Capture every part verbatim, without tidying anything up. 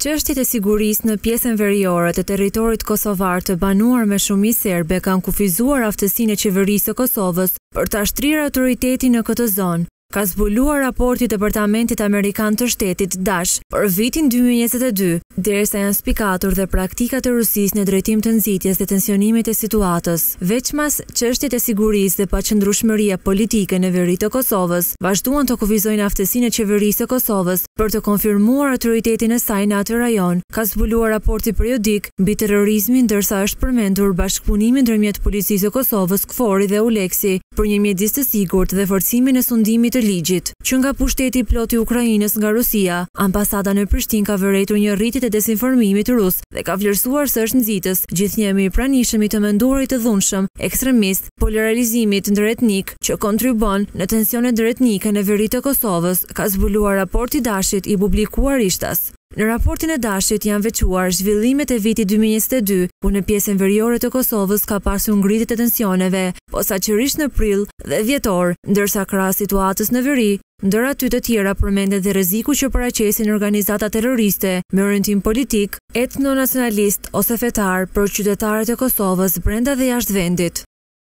Çështjet e sigurisë në pjesën veriore të territorit kosovar të banuar me shumicë serbe kanë kufizuar aftësinë e qeverisë së Kosovës për ta shtrirë autoritetin në këtë zonë, ka zbuluar raporti Departamentit Amerikan të Shtetit Dash për vitin dy mijë e njëzet e dy, derisa janë spikatur dhe praktikat e Rusisë në drejtim të nxitjes dhe tensionimit të situatës. Veçmas çështjet e sigurisë dhe paqëndrueshmëria politike në veri të Kosovës vazhduan të kufizojnë aftësinë e qeverisë së Kosovës për të konfirmuar autoritetin e saj në atë rajon, ka zbuluar raporti periodik mbi terrorizmin, ndërsa është përmendur bashkëpunimi ndërmjet policisë së Kosovës, KFOR-i dhe ULEKS-i për një mjedis të sigurt dhe forcimin e sundimit të ligjit. Që nga pushteti plot i Ukrainës nga Rusia, ambasada në Prishtinë ka vërejtur një rritje të dezinformimit rus dhe ka vlerësuar se është nxitës gjithnjëmi i pranishëm i të menduarit të dhunshëm, ekstremist, polarizimit ndëretnik që kontribon në tensionet ndëretnike në veri të Kosovës, ka zbuluar raporti Dashit i publikuar ishtas. Në raportin e Dashit janë veçuar zhvillimet e vitit dy mijë e njëzet e dy, ku në pjesën veriore të Kosovës ka pasur ngritje të tensioneve, posaçërisht në prill dhe dhjetor, ndërsa krahas situatës në veri, ndër aty të tjera përmendet dhe rreziku që paraqesin organizata terroriste me orientim politik, etno-nacionalist ose fetar për qytetarët e Kosovës brenda dhe jashtë vendit.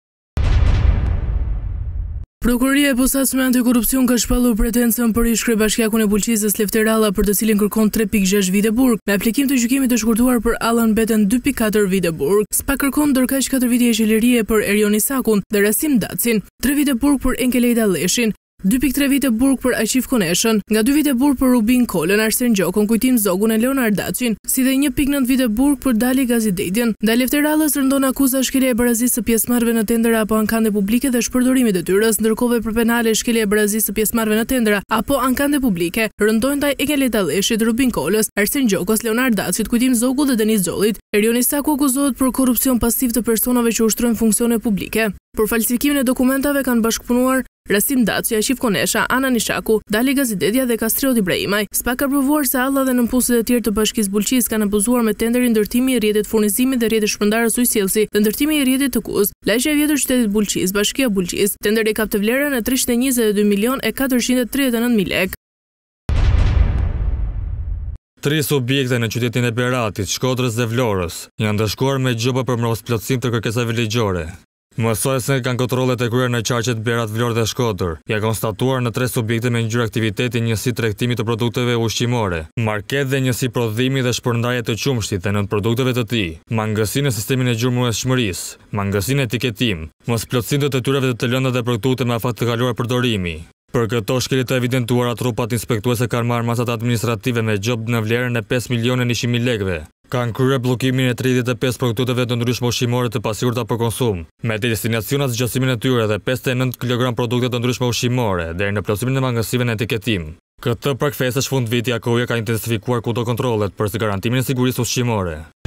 Prokuroria e posaçme antikorrupsion ka shpallur pretencën për ish kryebashkiakun e Bulqizës Lefter Alla, për të cilin kërkon tre pikë gjashtë vite burg, me aplikim të gjykimit të shkurtuar për Allën mbeten dy pikë katër vite burg. SPA kërkon ndërkaq katër vite jeshillerie për Erion Isakun dhe Rasim Dacin, tre vite burg për Enkelejda Leshin, dy pikë tre vite burg për Aqif Koneshën, nga dy vite burg për Rubin Kolën, Arsen Gjokon, Kujtim Zogun e Leonard Dacin, si dhe një pikë nëntë vite burg për Dali Gazidetjen. Ndaj Lefter Allës rëndon akuza shkelje e barazisë së pjesëmarrëve në tendera apo ankande publike dhe shpërdorimit të detyrës, ndërkohë për penale shkelje e barazisë së pjesëmarrëve në tendera apo ankande publike rëndojnë ndaj Enkelejda Leshit, Rubin Kolës, Arsen Gjokos, Leonard Dacit, Kujtim Zogu dhe Denis Xollit. Erion Isaku akuzohet për korrupsion pasiv të personave që ushtrojnë funksione publike. Për falsifikimin e dokumentave kanë bashkëpunuar Rasim Daci, Aqif Konesha, Ana Nishaku, Dali Gazidetja dhe Kastriot Ibrahimaj. SPA ka provuar se Alla dhe nënpunësit e tjerë të Bashkisë Bulqizë kanë abuzuar me tenderin ndërtimi i rrjetit furnizimit dhe rrjetit shpërndarës ujësjellsi dhe ndërtimi i rrjetit të Kuz, lagja e vjetër qytetit Bulqizë, Bashkia Bulqizë. Tenderi ka të vlerën e treshtë e njëzet e dy milion e katërqind e tridhjetë e nëntë mijë lekë. Tri subjekte në qytetin e Beratit, Shkodrës dhe Vlorës janë dëshkuar me gjoba për mosplotësim të kërkesave ligjore. Mësuesve kanë kontrollet e kryer në qarqet Berat, Vlorë dhe Shkodër. Ja konstatuar në tre subjekte me ngjyrë aktiviteti njësi tregtimi të produkteve ushqimore, market dhe njësi prodhimi dhe shpërndarje të qumshtit dhe nën produkteve të tij, mangësi në sistemin e gjurmërueshmërisë, mangësi në etiketim, mosplotësim të detyrave të të lënda dhe produkte me afat të kaluar përdorimi. Për këto shkelje të evidentuara, trupat inspektuese kanë marrë masat administrative me gjobë në vlerën e pesë milionë e njëqind mijë lekëve. Kanë kryer bllokimin e tridhjetë e pesë produkteve të ndryshme ushqimore të pasigurta për konsum, me destinaciona zgjasimin e tyre dhe pesëdhjetë e nëntë kilogram produkte të ndryshme ushqimore deri në plotësimin e mangësive në etiketim. Këtë prekfesësh fund viti, A K U-ja ka intensifikuar kudo kontrollet për garantimin e sigurisë ushqimore.